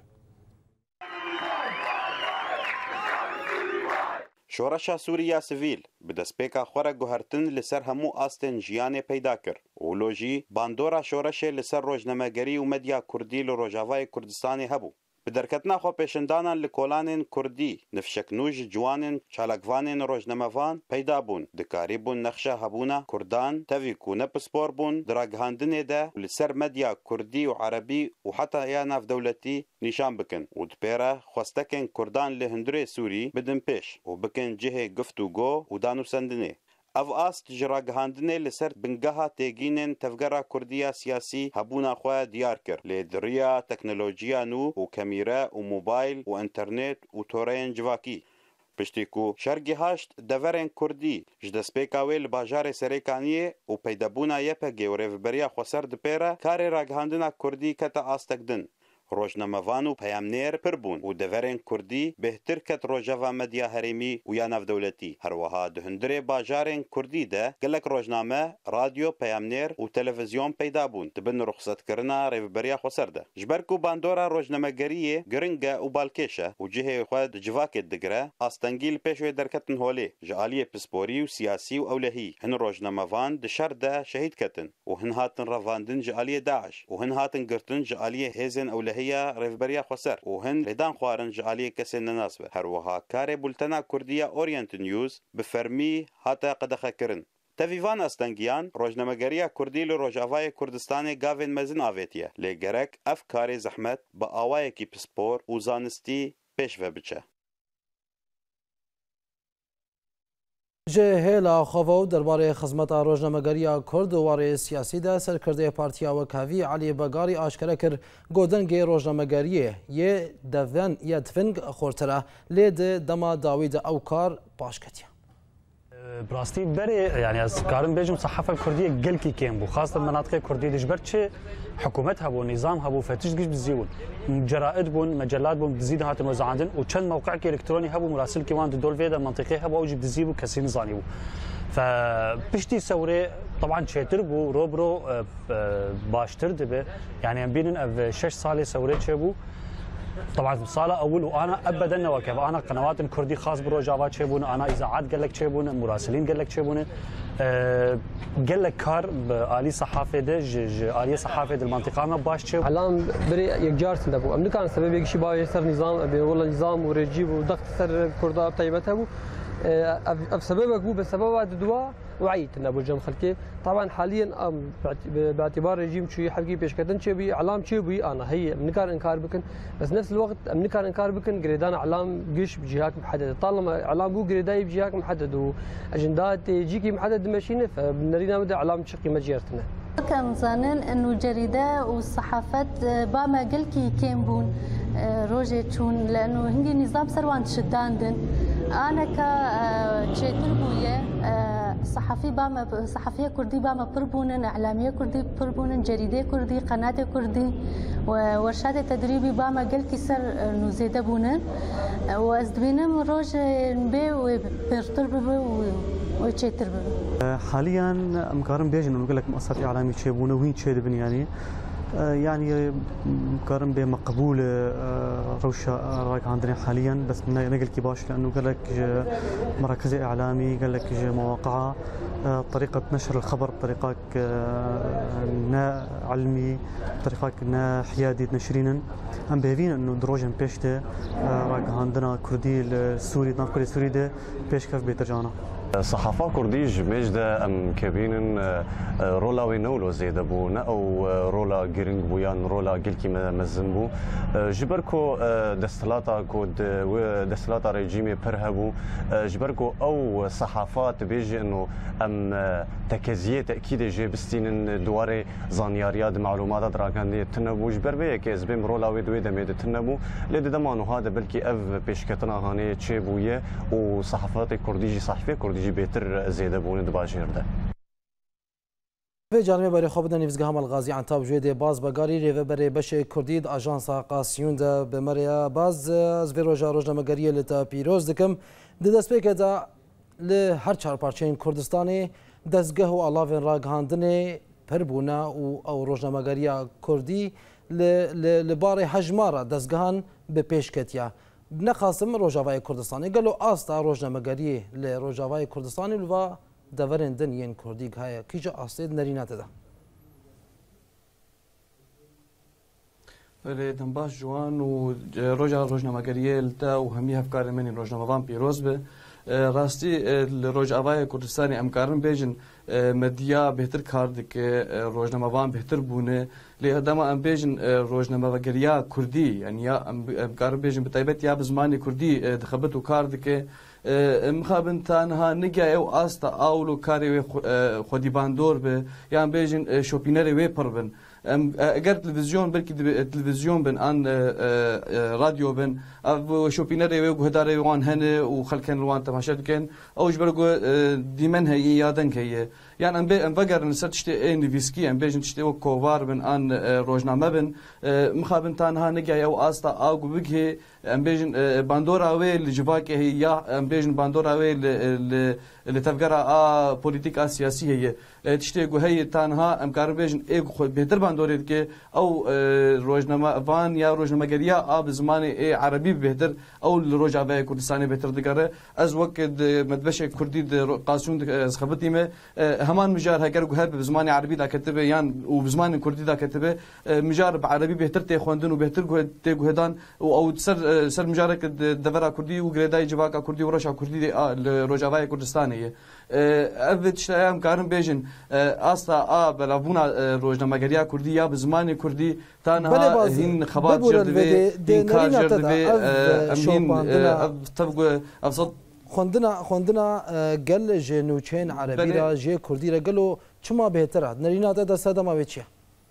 شورشا سوریا سویل به دسپیکا خورا گوهرتن لسر همو آستن جیانه پیدا کر اولوژی باندورا شورش لسر روجنامه‌گری و مدیا کردی لروجاوای کردستانی هبو به درکتنا خو پیشندانان لکولانین کردی نفشکنوج جوانین چالکوانین روجنامه‌وان پیدا بون دکاری بون نقشه هبونا کردان توی کونه پسپور بون دراگهاندنه ده لسر مدیا کردی و عربی و حتی یا ناف دولتی نشان بکن و دپیره خواستکن کردان لهندره سوری بدن پیش و بکن جه گفتوگو و دانو سندنه اف است جراگهاندنه لسر بنگاها تیگینن تفگرا کردیا سیاسی هبونا خواه دیار کر لیدریا تکنولوژیا نو و کمیره و موبایل و انترنت و تورین جواکی پشتی کو شرگی هاشت دورن کردی جدسپیکاوی لباجار سریکانیه و پیدابونا یپگی و ریفبریا خوصر دپیره کار راگهاندنا کردی کتا آستکدن روجنامه‌وان و پیامنیر پر بون و دورن کردی بهتر کت روجاوا مدیا هریمی و یا ناف دولتی هر وها دهندره باجارن کردی ده گلک روجنامه رادیو پیامنیر و تلویزیون پیدا بون تبن رخصت کرنا ریفبریا خسر ده جبرکو باندورا روجنامه‌گریه گرنگه و بالکشه و جهه خود جواک دگره استنگیل پیشوی درکتن هولی جالی پسپوری و سیاسی و اولهی هن روجنامه‌وان دشر ده شهید کتن و هن هاتن رواندن جالی داعش و هن هاتن گرتن جالی هیزن اولهی ريفبريا خسر وهن ردان خوارن جعالية كسن ناسبة هروها كاري بولتنا كردية أورينت نيوز بفرمي هاتا قدخة كرن تفيفان استنگيان روجنامه‌گریا كردي لروجاوای كردستاني گاوين مزن آويتيه لگرك اف كاري زحمت با آوائي کی پسپور و زانستی پیشوه بچه جهلا خوو درباره خدمت روزنامه‌گری کرد و واره سیاسی ده سرکرده پارتیا وکاوی علی بگاری آشکار کرد گودنگ روزنامه‌گری یه دفنگ خورتره لید دما داوید او کار باشکتیه براستي بري يعني از كارم بيجم صحافه الكرديه قلكي كيم بو خاصه المناطق الكرديه دجبرتش حكومتها بو نظامها بو فتش قش بزيون جرائد بون مجلات بون بزيد هات موزعندن وكان موقع الكتروني هبو مراسل كيوان دول فيدا منطقي هبو اوجي بزيبو كسي نظامي بو فبشتي سوري طبعا شيتر بو روبرو باشتر دبه يعني بينن اف 6 سالي سوري تشبو طبعا صالة اول وانا ابدا نواكب انا قنوات كردي خاص بروجافات شيبون انا اذاعات قال لك شيبون مراسلين قال لك شيبون قال لك كار بالي صحافه دج اليه صحافه المنطقه ما باش شيب علام بري يكجار سندبو امن كان سبب يكشي باي سر نظام والله نظام ورجيب وضغط سر كردا طيبته بسببك بو بسبب دوا وعيت ابو الجم خلكي طبعا حاليا باعتبار رجيم شوي حقي بيشكدن شبي اعلام شبي انا هي منكر انكار بكن بس نفس الوقت منكر انكار بكن جريدان اعلام قش بجهات محدده طالما اعلام بو جريداي بجهات محدده واجندات يجيكي محدد ماشينه فبنرينا مدى اعلام شقي مجيرتنا كان ظنن انه الجريده والصحافات باما قلكي كيمبون روجي تشون لانه هنجي نظام سروان شداندن انا كتشيتر بويا صحفية كردي باما بربونن، إعلامية كردي بربونن، جريدة كردي، قناة كردي، وورشات تدريبي باما قل كسر نزيد بونن، وأزدبينم روج بي وبرتر بي ويتشتر بي. حاليا مقارن بيجن نقول لك مؤسسات إعلامية تشيبونه وين تشيدبن يعني مقارن بمقبول روشة راك عندنا حاليا، بس نقل كباش لأنه قال لك مراكز إعلامي، قال لك مواقع، طريقة نشر الخبر بطريقة نا علمي، بطريقة نا حيادي نشرينا. هم بهذين إنه دروجن بيشته راك عندنا كردي السوري ناف كردي السوري ده بيش كيف بيترجانا. صحافة كرديج مجد أم كابين رولا وينولو زيد بو أو رولا جيرينج بو يان رولا جلكي مزنبو جبركو دستلاتا كود دستلاتا ريجيمي برهبو جبركو أو صحافات بيجي إنه أم تكزية تأكيد جي بستين دواري زانياريات معلومات دراكاندي تنبو جبر بيه كيز بيم رولا ويدويدا ميد تنبو لدي دمانو هذا بلكي أف بيشكتنا هاني تشيبوية وصحافات كرديجي صحفي كرديجي بيتر زيادة بون دباجير ده. في جانب برای خواب دنی وزگاه الغازی عن تاب جوید باز بگاری ریو برای بش کردید آژانس قاسیون ده بمریا باز از ویروژا روزنامه‌گری لتا پیروز دکم دست پیک دا ل هر چهار پارچه کردستانی دستگاه و علاوه راگهاندن پربونا او روزنامه‌گری کردی لباره حجمارا دستگاهان به پیش کتیا نخواستم روجاوای کردستانی گلو آستا روزنامه‌گری ل روجاوای کردستانی و دورن دنیان کردی که کیجا آستید نرینات ده. ولی دنباش جوان و روزنامه‌گری لتا و همی افکار منی روزنامه‌وان پیروز به راستی روجاوای کردستانی امکارن بیجن مدیا بهتر کارد که روزنامه‌وان بهتر بونه لهدام ام بیجن روزنامه‌گری کردی یعنی یا امکارن بیجن بتایبت یا بزمانی کردی دخبت و کارد که مخابن تنها نگه او آستا آولو کاری خودی باندور به یا بیجن شوپینری وی پربن اگر تلویزیون بلکی تلویزیون بن آن رادیو بن او شوپینری وی گهداری وان هنه و خلکن روان تماشا دکن اوش برگو دیمن هی یادن که يعني ام بقر نسات تشتي نيفيسكي ام بيجن تشتي كوفار بن ان روزنامه بن مخابن تانها نجا او استا او بيجي ام بيجن باندورا وي لجواكي هي يا ام بيجن باندورا وي اللي تفقرا بوليتيكا سياسيه هي تشتي هي تانها ام كار بيجن اي بهتر باندوري كي او روزنامه فان يا روزنامه جريا اب زماني اي عربي بهتر او الروجاوي كردستاني بهتر دقره از وقت مدبش كردي قاسون خبطي ما همان مجار هاجر وهاب بزمان عربي دا كتبه يعني وبزمان كردي دا كتبه مجار بعربي بهتر تخوندن وبهتر تجهدان او سر مجارك دفرا كردي وغريداي جواكا كردي ورشا كردي روجاوي كردستاني افت شتايام كارم بيجن استا بلافونا روزنامه‌گری كردي يا بزمان كردي تانها هين خبر جردوي دين كار جردوي امين تبغى ابسط خوندنا گل جنوچین عربی را جه کردی را گلو چما بهتره نرینات دست ما بچه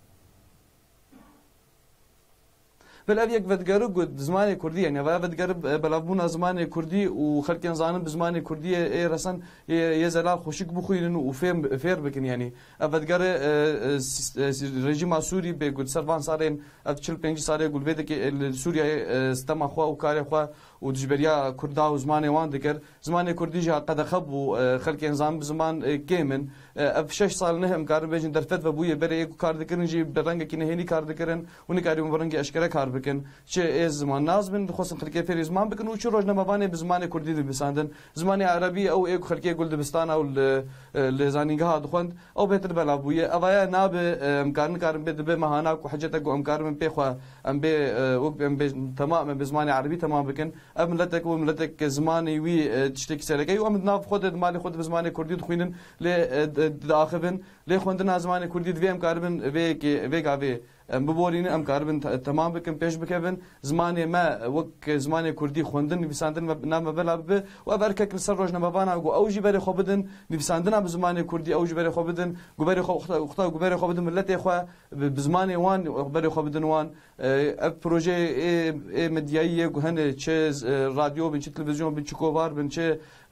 بل یک ودگرو زمان کردی یعنی ودگر بلافون زمان کردی و خلکن زانن بزمان کردی رسن یه زلال خوشک بخوین و فیر بکن یعنی ودگر رژیم سوری به گود سروان سالن 45 ساله گل بده که سوریا استما خو و کار خو و دجبریا کردا و زمان وان دکر زمان کردی جا قد خب و خلکن زان بزمان کیمن اف 6 سال نهم کار بجن درفت و بوی بره کار دکرن جی برنگ کی نهینی کار دکرن و نکاری برنگ اشکره کار بکن چه زمان ناز بن خصوصا خلکه فری زمان بکن و چه روزنامه‌وان بزمان کردی بساندن زمان عربی او یک خلکه گل دبستان او لزانیگاه دخوند او بهتر بلا بوی اویا ناب امکان کارم به مهانا کو حجته کو امکارم به خو ام به تمام بزمان عربي تمام بكن املتك وملتك زماني وي تشتكي سرقي وام ناف خود مالي خود بزمان كردي دخوينن ل داخبن لێ خوێندنا زمانی کوردی دوێ ئەم کاربن vêgavê ببۆرینە ئەم کاربن تەمام بکەن پێش بکەبن زمانێ me وەک زمانی کوردی خوێندن نویساندن نامە بەلا ببێ و بەرکەک لەسەر ڕۆژنەمەڤانە گو ئەو ژی بەرێ خۆ بدن نویساندنا بە زمانی کوردی ئەو ژی بەرێ خۆ بدن گوبەرێ خۆ گوبەرێ خۆ بدن ملەتێ خۆ بە زمانی وان بەرێ خۆ بدن وان ئەف پرۆژێ مدیاییە هەنێ چێ رادیۆ بن چ تلڤیزیۆن بن چ کۆڤار بن چێ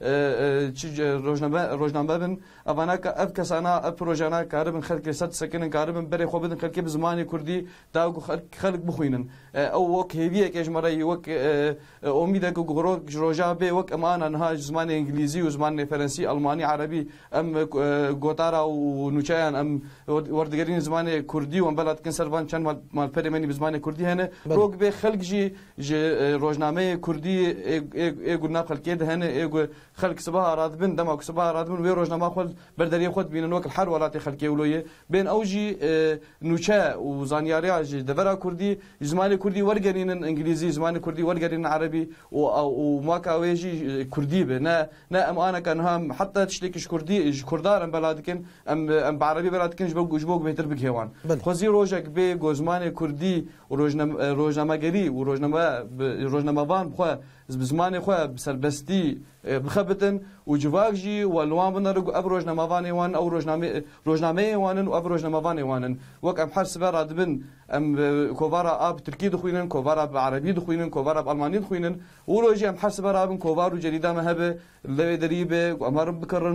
ڕۆژنامە بن ئەوانە کە ئەف کەسانە ئەف پرۆژانە کاربن خەڵکی سەد سەکنن کاربن بەرێ خۆ بدن خەڵکی بە زمانی کوردی داوگو خەڵک بخوێنن ئەو وەک هێویەک ێژمەڕەی وەک ئۆمیدەک و گۆڕۆک ڕۆژا بێ وەک ئەمانە نها زمانی ئینگلیزی و زمانی فەرەنسی ئەڵمانی عەرەبی ئەم گۆتارا و نوچایان ئەم وەردەگەرین زمانی کوردی و ئەم بەلاتکن سەروان چەند مالپەرێمەنی بە زمانی کوردی هەنێ ڕۆک بێ خەڵکژی ڕۆژنامەیە کوردی ئێگو ناو خەڵکێ دەهێنێ ئێگو خەڵک سبا هەراتبن دەما سبا هەراتبن وێ ڕۆژنامە خۆ بەردەریە خۆت بینن وەک هەر وڵاتی خەڵکی وڵۆیە بێن ئەوژی نوچە و زانیاریە دەڤەرا کوردی زمانی کوردی وەرگەرینن ئینگلیزی زمانی کوردی وەرگەرین عەرەبی و ماکاوێژی کوردی بێ نه ئەمانەکەن هەم حتا تشتێکیش کوردی کوردارن بەلا دکن ئەم بە عەرەبی بەلا دکن ji bo bêhtir bikêwan xwezî rojek bê ku zimanê kurdî û rojnamegerî û rojnamevan xwe bi zimanê xwe bi serbestî bixebitin û civak jî welwan bine ev rojnamevanê wan ew rojnameyê wanin û ev rojnamevanê wanin wek em her siber radibin em kovara a bi Tirkî dixwînin kovara bi Erebî dixwînin kovara bi Almanî dixwînin û rojî em her siber rabin kovar û cerîda me hebe lewê derî bê em herin bikirin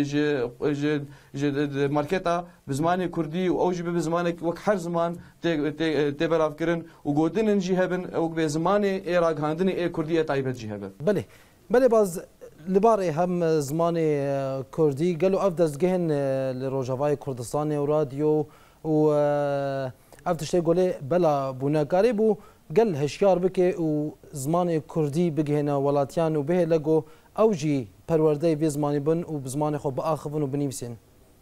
ji marketa bi zimanê kurdî û ew jî bi zimanek wek her ziman tê belavkirin û gotinin jî hebin ew bê zimanê ê ragihandinê ê kurdiyê taybet jî hebe بله باز لبارê hem zimanê Kurdî gelo ev destgehên li Rojavayê Kurdistanê û radyo û ev tiştê golê bela bûnekarî bû gel hişyar bike û zimanê Kurdî bigihêne welatiyan û bihê lego ew jî perwerdeyê vê zimanî bin û bi zimanê xwe biaxivin û binivîsîn.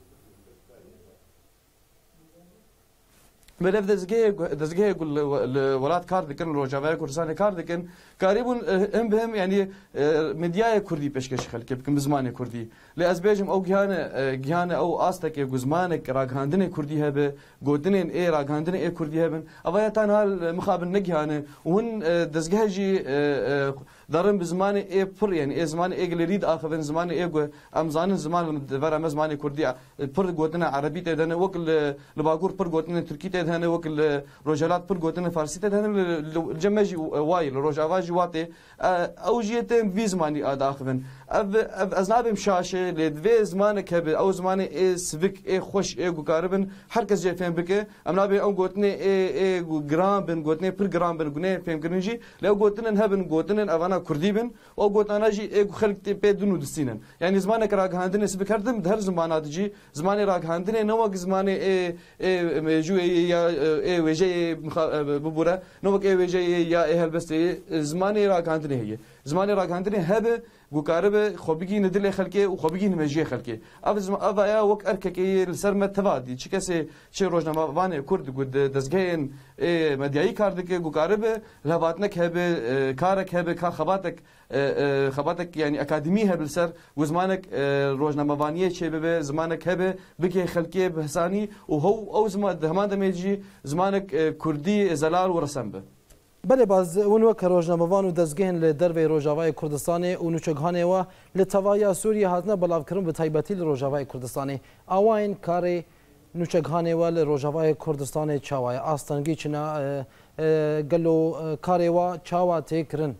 Melev dezgehê welat kar dikin Rojavayê Kurdistanê kar dikin karî bûn hem bi hem yani medyayê Kurdî pêşkêşî xelkê bikin bi zimanê Kurdî lê ez bêjim ew gihane ew astekê ku zimanek ragihandinê Kurdî hebe gotinên ê ragihandinê ê Kurdî hebin evaya tanha mixabin negihane û hûn dezgehê jî darin bi zimanê ê pir yani ê zimanê ê gilerî diaxivin zimanê ê ku em zanin ziman devera me zimanê Kurdî pir gotina Erebî tê dene wek li Bakur pir gotinên Tirkî tê hene wek li Rojalat pir gotinên Farsî tê hene li ceme jî wayê li Rojava jî watê ew jî tên vî zimanî daxivin ez nabêm şaşê lê divê zimanek hebe ew zimanê ê sivik ê xweş ê gukaribin herkes jê fêm bike em nabê ew gotinê ê giran bin gotinê pir giran bin gunê fêmkirin jî lê ew gotinin hebin gotinin evana Kurdî bin û ew gotana jî ê ku xelk tê pê din û distînin yani zimanek ragihandinê sivik her dim her zimana dicî zimanê ragihandinê ne wek zimanê ê mêjûyê ya ê wêjeyê bibûre ne wek ê wêjeyê ya ê helbestê zimanê ragihandinê heye zimanê ragihandinê hebe gukaribe xwe bigîne dilê xelkê û xwe bigîne mejiyê xelkê ev ya wek erkekê li ser me tevadî çi kesê çi rojnamevanê Kurd ku dezgehên medyayî kar dike gukaribe levatinek hebe karek hebe ka xebatek yani akademî hebe li ser û zimanek rojnamevaniyê çê bibe zimanek hebe bike xelkê bi hisanî û ew heman demê jî zimanek Kurdî zelal û resem be بله باز اون وک روزنامه‌وان و دزگهن ل دروی روجاوای کردستان و نوچگهانه و لتوایا سوریه هاتنه بلاو کردن به تایبەتی ل روجاوای کردستان اواین کار نوچگهانه و ل روجاوای کردستان چاوای آستانگی چنا گلو کار و چاوا تکرن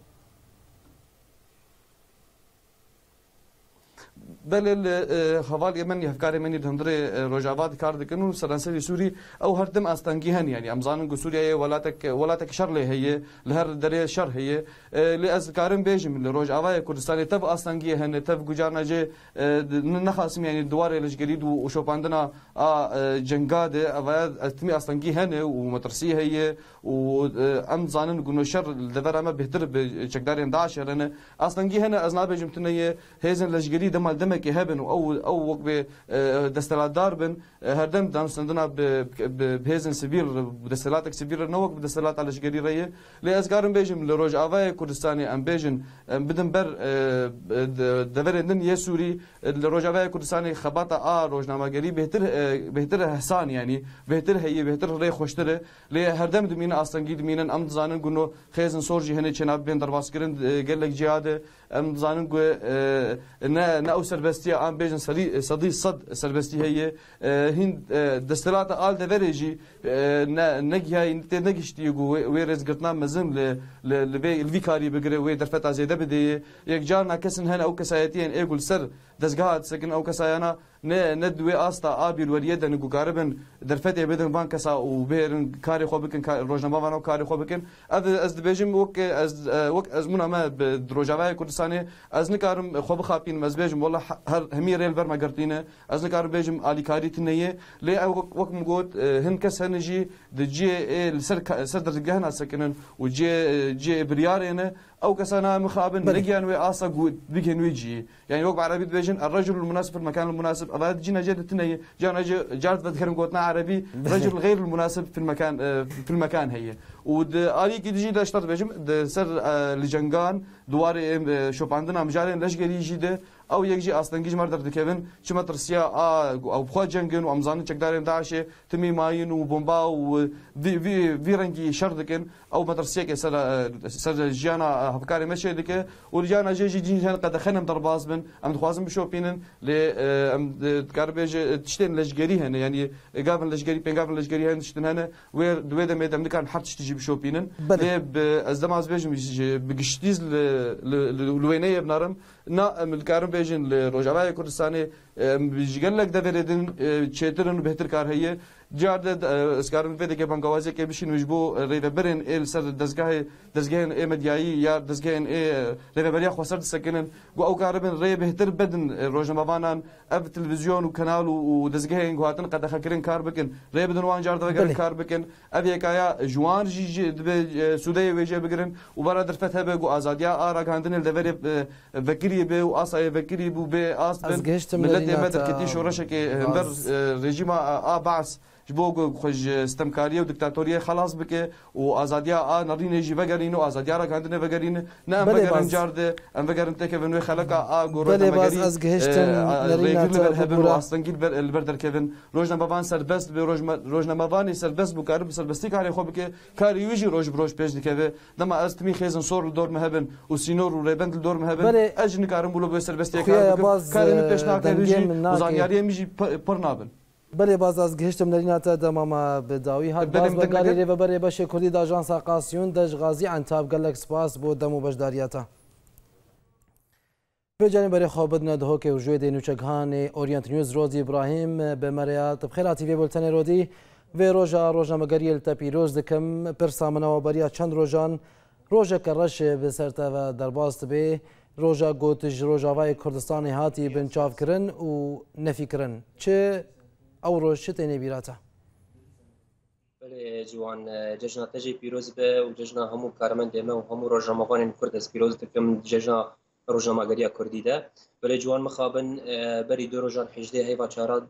بله حوال من هفکاری منی دندره روجاوات کار دکن و سرانسری سوری او هر دم آستانگی هن يعني امزانن سوریه ولاتک شر له هي لهر دري شر هي لاز کارم بيجم روجاوای کردستان تف آستانگی هن تف گجارنجه نخاسم يعني دوار لجگرید و شوپاندنا جنگاد اواد تمی آستانگی هن و مترسی هي و امزانن گنو شر دورما بهتر چقدار داعش لنا آستانگی هن از نابجم تنه هزن لجگرید دم که هبن او وقت به دستلات دار بن هردم دانستندنا بهزن سبیل دستلاتك سبیل نوک بدستلات علشگری ریه لی از کارم بیجم لروج آوای کردستانی ام بیجن بدم بر دورندن یه سوری لروج آوای کردستانی خباتا روزنامه‌گری بهتر حسان یعنی بهتر هی بهتر ری خوشتره لی هردم دمین آستانگی دمینن ام زانن گونو خیزن سورجی هنه چناب بین درواز کرن گلک جیاده ام زانن گو نه او سربستی ام بیجن صدی صد سربستی هی هند دستلات آل دورجی نگیای نگشتی گو ویرز گرتنا مزم لوی کاری بگره وی درفت ازیده بده یک جار نکسن هن او کسایتین ایگول سر دزگاه سکن او کسایانا نه دوی آستا آبی الوریه دنگو کاربن درفت بدن بان کسا و بیرن کاری خوب بکن روزنامه وانو کاری خوب بکن از دبیجم وک از مون اما دروجاوای کردستانی از نکارم خوب خاپین از بیجم والله هر همی ریل ور مگرتینه از نکارم بیجم علی کاری تنیه لی وک مگود هن کس هنجی دجی سر درگاه سکنن و جی بریارینه او كسانا مخابن نجيان وآسا قود بيكن ويجي يعني وقت عربي بيجن الرجل المناسب في المكان المناسب أبعد جينا جدتنا جانا جارت بذكرن قوتنا عربي رجل غير المناسب في المكان هي ود آلي كي تجي داشتر بيجم سر لجنگان دوار شوب عندنا مجالين ليش قال يجي ده او يجي اصلا جيج مردر دكيفن شما ترسيا او بخوا جنگن وامزان چقدارين داعشه تمي ماين وبومبا و في رنگي شردكن او مدرسيه كي سر جانا افكاري مشي دك ورجانا جيجي جين قد خنم درباز بن ام خوازم بشوبينن ل ام كاربيج تشتين لجگري هنا يعني قابل لجگري بين قابل لجگري هنا تشتن هنا وير دويدا ميدم كان حرتش تجي بشوبينن ل ازدماز بيجم بگشتيز لوينيه بنارم نا ملكارم بيجن لروجاوای کردستانی بيجگلك دفردن چترن بهتر کار هي جارد اسكارم فيدي كي بانغوازي كي بشين وجبو ريفبرن ال سر دزگهن اي مدياي يا دزگهن اي ريفبريا خوسر سكنن او كاربن ري بهتر بدن روجنامه‌وانان اف تلفزيون وكانال ودزگهن غواتن قد خكرن كار بكن ري بدن وان جارد وگر كار بكن افيكايا جوان جي سوداي ويجي بگرن وبرادر فتح بگو ازاديا ارا گاندن الدوري فكري به واصا فكري بو به اس ملت مدر كتي شورشه كي بر ريجيم بعث جبوق خوش استمكاريه ودكتاتوريه خلاص بك وازاديا نرين جي فغرين وازاديا را كاندنا فغرين نعم فغرن جارده ام فغرن تكفن خلقا غورا مغري از گهشتن نرينا هبل اصلا جيل البردر كيفن روجنا بابان سربست روجنا ماباني سربست بو كارب سربستي كاري خو بك كاري يجي روج بروج بيج دكه دما استمي خيزن صور دور مهبن وسينور وريبند دور مهبن اجن كارم بولو بو سربستي كاري بيشنا كاري وزانياري ميجي برنابن بله باز از گهشتم نریناتا دماما بداوی هات باز بگاری ریو بره باشه کردی دا آژانس قاسیون دش غازی انتاب گلک سپاس بود دمو بشداریاتا بجانب برای خوابدنا دهو که وجود نوچگهان اورینت نیوز روزی ابراهیم به مریات بخیراتی وی بولتن رودی و روژا مگریل تپیروز دکم پرسامنا و بریا چند روژان روژا کرش بسرتا و درباست به روژا گوتج روژاوای کردستان هاتی بنچاف کرن و نفی کرن چه او روز شتینی بیراته بله جوان جشن تجی پیروز به و جشن همو کارمند ما و همو روزنامه‌وان کرد پیروز دکم جشن روزنامه‌گری کردی ده بله جوان مخابن بری دو روزان 18 هیوا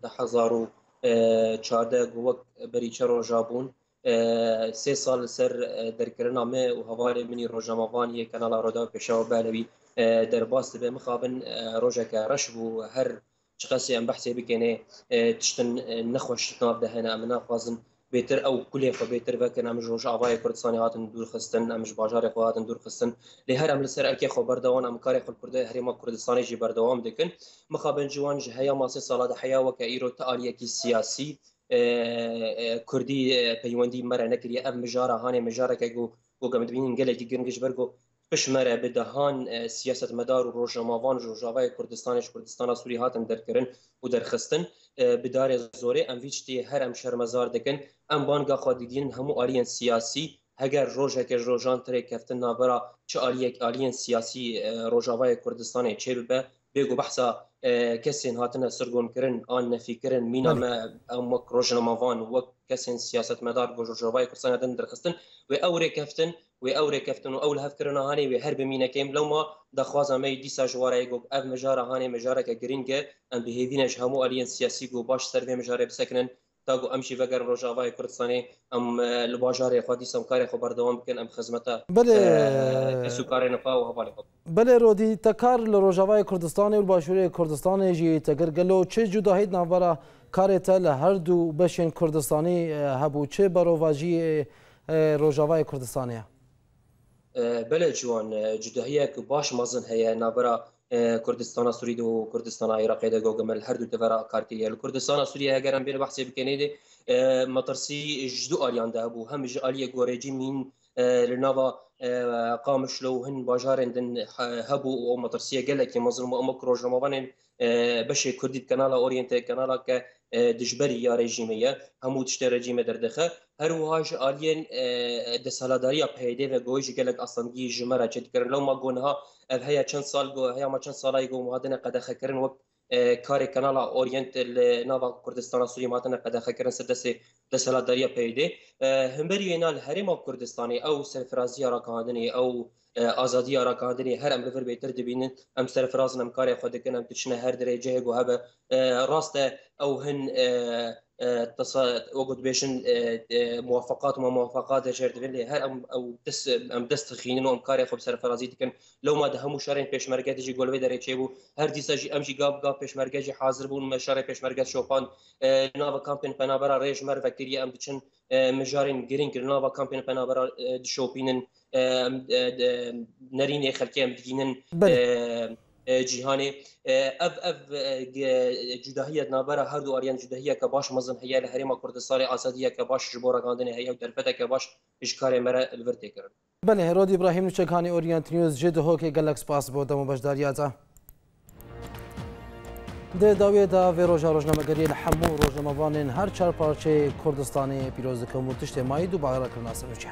14 گوک بری چه روزابون 3 سال سر درکرنا ما و حوالی منی روزنامه‌وان یک کانال رودا پیشاو بالوی در باست به مخابن روزا که رش بو هر شخصي ام بحثي بكني تشتن نخوش ناف دهنا امنا خوازن بيتر او كل خو بيتر بكن ام جوج افاي كردستاني هاتن دور خستن ام باجار خو هاتن دور خستن لهر ام لسر اكي خبر دوان ام كاري خل كرد هريما كردستاني جي بردوام دكن مخابن جوان جهيا ماسي صلاه حيا وكايرو تاليكي سياسي كردي بيوندي مره نكري ام مجاره هاني مجاره كو قمدبين قالك جنجش برغو پشمره به دهان سیاست مدار و روزنامه‌وان روزاوای کردستان سوری هاتن درکرن و درخستن بدار زوره ام ویچتی هر ام شرمزار دکن ام بانگا خودیدین همو آلین سیاسی اگر روزه که روزان تری کفتن نابرا چه آلین سیاسی روزاوای کردستان چه به بگو بحثا کسین هاتن سرگون کرن آن نفی کرن مینا ما ام روزنامه‌وان و کەسێن سیاستمەدار بۆ ژۆژاوای کوردستان دەن دەرخستن و ئەو ڕێکەفتن و ئەو هەفکردنەهانێ وێ هەر بمینەکەیم لەوما دەخوازەمەی دیسا ژوارای گۆک ئەv مژارە هانێ مژارێکە گرنگە ئەم بهێوینەش هەموو ئەلیەن سیاسی و باش سەر vê mijarê bisekinin تاگو ئەمشی vەگەر ڕۆژاوای کوردستانی ئەم لە باژارێ خوا دیسەم کارێ خۆ بەردەوام بکەن ئەم خزمەتە سوکارێ نەپا و هەواڵێ بەڵێ ڕۆدی تەکار لە ڕۆژاوای کوردستانی و باشووری کوردستانێژی تەگەرگەلۆ چه جوداهیت ناوبەرە کارێتە لە هەردوو بەشێن کوردستانی هەبوو چه بەرۆڤاژی ڕۆژاوای کوردستانیە بەلێ جوان جوداهیەک باش مەزن هەیە ناوبەرە کوردستان سووریا و کوردستان عێراقی دەگۆگەمەل هەردوو دەڤەرە کارکردە لە کوردستان سووریا هەگەرم بێ بەحسێ بکەنێ مەترسی ژدو ئالیاندا بوو هەمیش ئالیە گۆرەجی مین لە ناوە قامشلە و هەن باژارێن هەبوو ئەو مەترسیە گەلێکی مەزن و ئەمە ڕۆژنامەوانێن بەشێک کوردیت کەناڵە ئۆریەنتە کەناڵە کە دژبەری یا رێژیمەیە هەموو تشتە رێژیمە دەردەخە هەروەهاش ئالیەن دەسەڵاتداریە پەیدێ بە گۆیژی گەلک ئەسەنگی ژمەرە چێتکردن لەوما گۆنها ئەv هەیە چەند ساڵ هەیەمە چەند ساڵای گۆ مهادنە قەدەخەکردن وەک کارێک کەناڵە ئۆریەنت لە ناوە کوردستان سووری ماتنە قەدەخەکردن سەر دەستێ دەسەڵاتداریە پەیدێ هەمبەری هێنا لە هەرێما کوردستانی ئەو سەرفرازی ڕاکاندنی ئەو ئازادی ڕاکاندنی هەر ئەم لەڤەر بێتر دەبینن ئەم سەرفرازن ئەم کارێ خۆ دەکەن ئەم تچنە هەر دەرەجەیەک و هەبە ڕاستە ئەو هەن وەگوت بێژن موافقات و موافقات دەژێر دەبێت لێ هەر ئەم دەست خینن و ئەم کارێ خۆ سەرفرازی دەکەن لەوما دە هەموو شارێن پێشمەرگەتیژی گۆلوێ دەرەچێ بوو هەر دیسەژی ئەمژی گاو پێشمەرگەجی حاضر بوون مەشارێ پێشمەرگەت شۆپان ناوە کامپین پەنابەرە ڕێژمەر ڤەکتریە ئەم دچن مژارین گرنگ ناوە کامپین پەنابەرە دشۆپینن نەرینێ خەلکێ ئەم بگینن جیهانی ئەv جوداهیەت نابەرە هەردوو ئاریان جوداهیە کە باش مەزن هەیە لە هەرێما کوردستانی ئازادیە کە باش ji بۆ ڕەگاندنی هەیە و دەرفەتێکە باش ji karê me re li vir têkirin. Belê Herod İbrahim Nûçekhanî Orient News ji dihokê gelek spas bo demo beşdariya te. Di dawiyê de vê roja rojnamegeriyê li hemû rojnamevanên her çar parçeyê Kurdistanê pîroz dikim û tiştê mayî dubare kirina Sinûçe.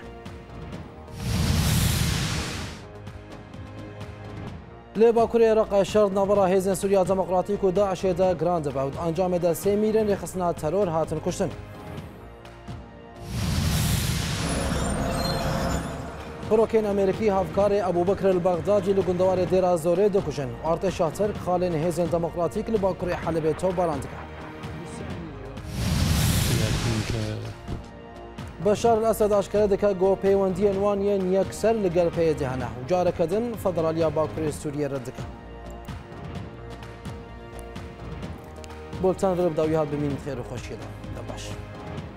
Li Bakurê Iraqê şer navbera hêzên Sûriya Demokratîk û Daişê de giran dibe û encamê de sê mîrên rêxistina teror hatin kuştin. Pirokên Amerîkî havkarê Ebûbekir el-Bexdacî li gundewarê Dêra Zorê dikuşin. Artêşa Tirk xalên hêzên Demokratîk li Bakurê Helebê towbaran dike. Beşar el-Esed aşkere dike got peywendiyên wan yên yekser li gel peyê dihene û careke din Federaliya Bakurê Sûriyê red dike. Boltan vir bi dawî hat bimînin xêr û xweşiyê de. Baş.